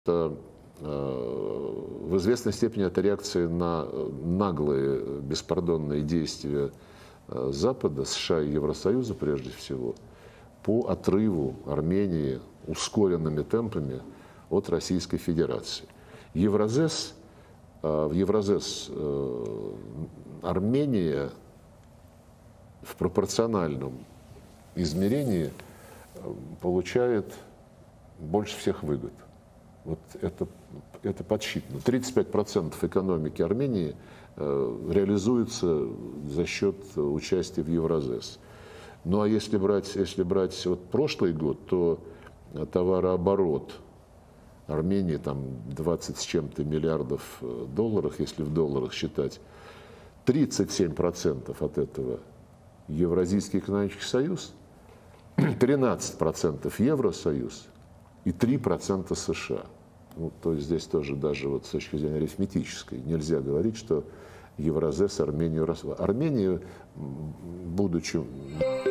Это в известной степени это реакция на наглые, беспардонные действия Запада, США и Евросоюза прежде всего, по отрыву Армении ускоренными темпами от Российской Федерации. В Евразес Армения в пропорциональном измерении получает больше всех выгод. Вот это подсчитано. 35% экономики Армении реализуется за счет участия в Евразес. Ну а если брать вот прошлый год, то товарооборот Армении там 20 с чем-то миллиардов долларов, если в долларах считать, 37% от этого Евразийский экономический союз, 13% Евросоюз и 3% США. Ну, то есть здесь тоже даже вот с точки зрения арифметической нельзя говорить, что Евразес Армению Армению, будучи